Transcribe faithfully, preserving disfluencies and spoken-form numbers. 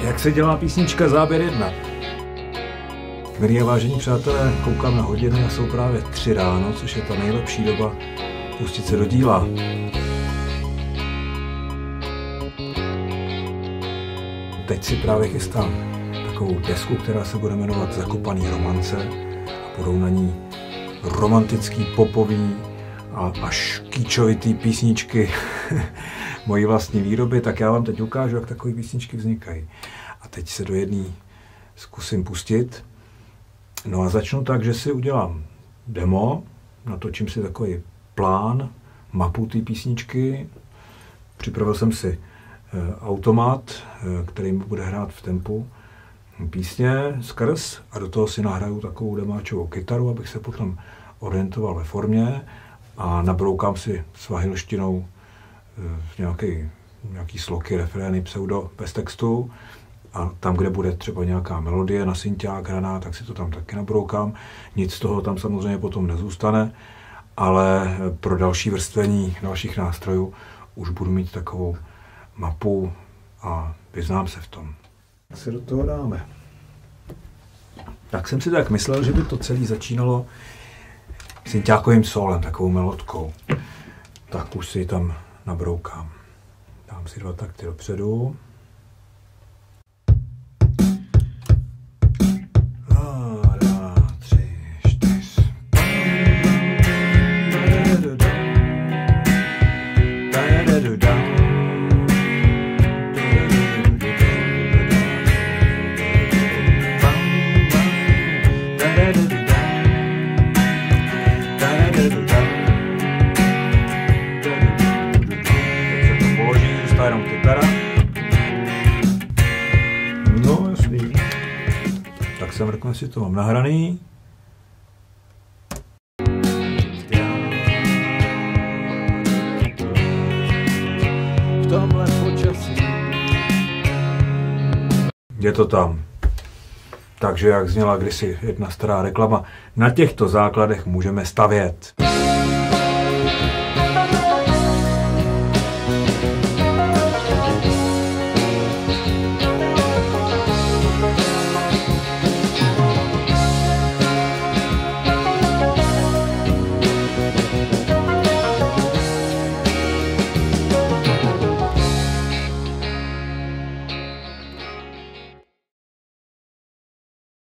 Jak se dělá písnička Záběr jedna? Milí a vážení přátelé, koukám na hodiny a jsou právě tři ráno, což je ta nejlepší doba pustit se do díla. Teď si právě chystám takovou desku, která se bude jmenovat Zakopaný romance a budou na ní romantický, popový a až kýčovitý písničky mojí vlastní výroby, tak já vám teď ukážu, jak takové písničky vznikají. A teď se do jedné zkusím pustit. No a začnu tak, že si udělám demo, natočím si takový plán, mapu té písničky. Připravil jsem si automat, který mi bude hrát v tempu písně skrz a do toho si nahraju takovou demáčovou kytaru, abych se potom orientoval ve formě a nabroukám si svahilštinou nějaký, nějaký sloky, refrény, pseudo bez textu a tam, kde bude třeba nějaká melodie na synťák hraná, tak si to tam taky nabroukám. Nic z toho tam samozřejmě potom nezůstane, ale pro další vrstvení dalších nástrojů už budu mít takovou mapu a vyznám se v tom. Tak se do toho dáme. Tak jsem si tak myslel, že by to celé začínalo synťákovým solem, takovou melodkou. Tak už si ji tam nabroukám. Dám si dva takty dopředu. Jenom kytara. No jasný. Tak se mrknu, jestli to mám nahraný. V tomhle počasí. Je to tam. Takže jak zněla kdysi jedna stará reklama, na těchto základech můžeme stavět.